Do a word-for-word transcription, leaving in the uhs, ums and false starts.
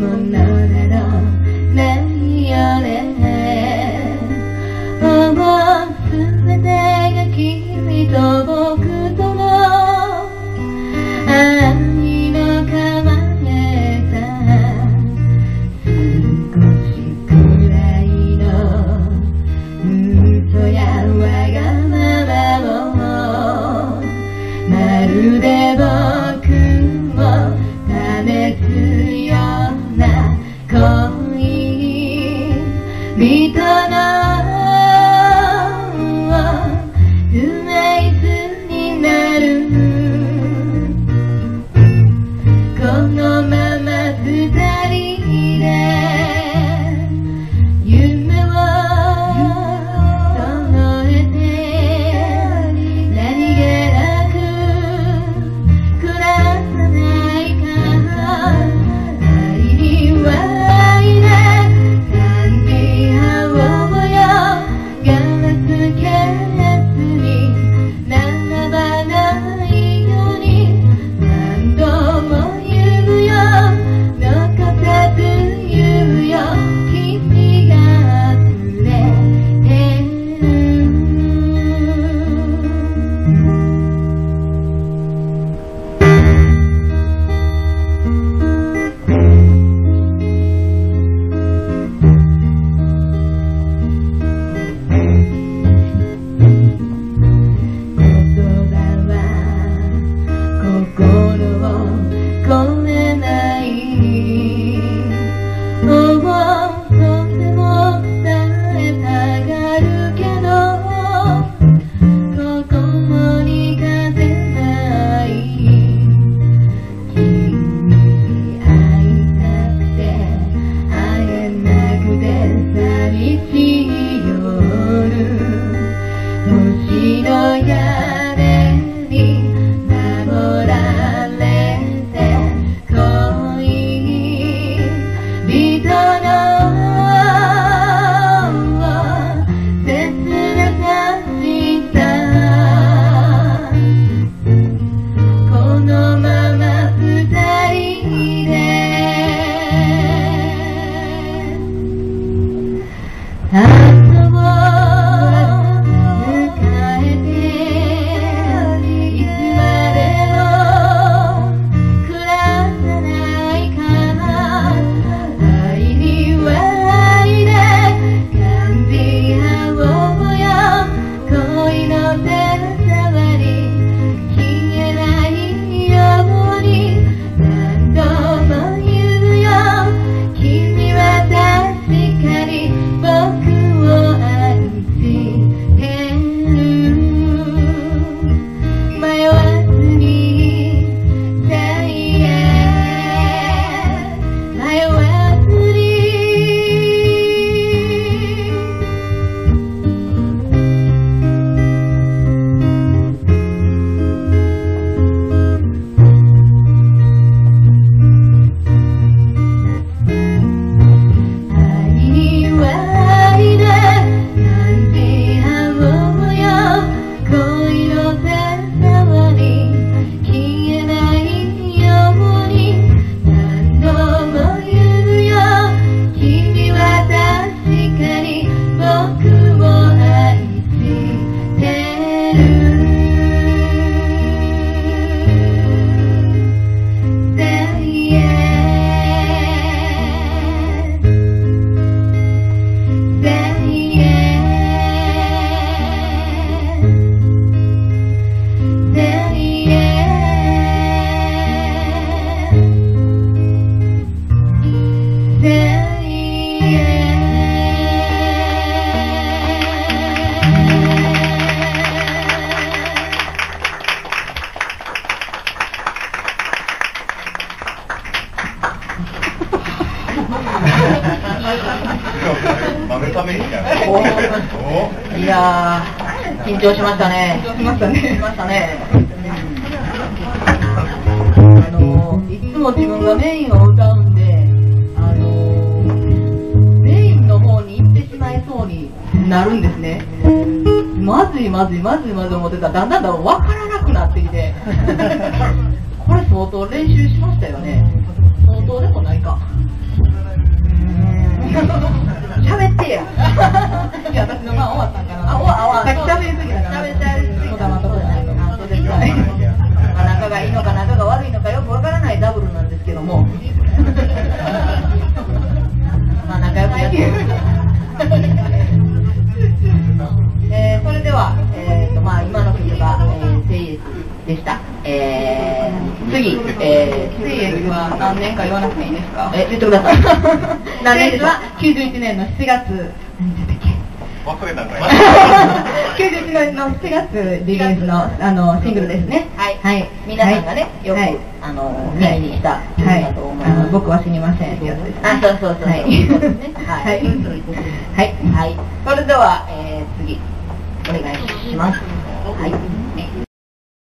いやー、緊張しましたね。 緊張しましたね。 しましたね。あのいつも自分がメインを歌うんで、あのメインの方に行ってしまいそうになるんですね。まずいまずいまずいまずい思ってたらだんだんだん分からなくなってきてこれ相当練習しましたよね。相当でもないか。 か。喋ってや。いや、私の番終わったんかな。あ、終わった。さっき喋りすぎたから。喋りすぎた。まとこじゃないと。あ、そうですか。仲がいいのか仲が悪いのかよくわからないダブルなんですけども。まあ仲良くやってる。えー、それでは、えーとまあ、今の曲が、えー、セイエスでした。えー、次、えー、セイエスは何年か言わなくていいですか？え、言ってください。何年ですか？きゅうじゅういちねんのしちがつ、何だったっけ？ 忘れたんかい。 きゅうじゅういちねんのしちがつリリースのあのシングルですね。 はい。 はい。 皆さんがね、よく、 はい、 あの耳にした曲だと思います。 僕は死にませんってやつです。 あ、そうそうそう。 はい。 はい。 はい。 はい。それでは、えー、次お願いします。はい。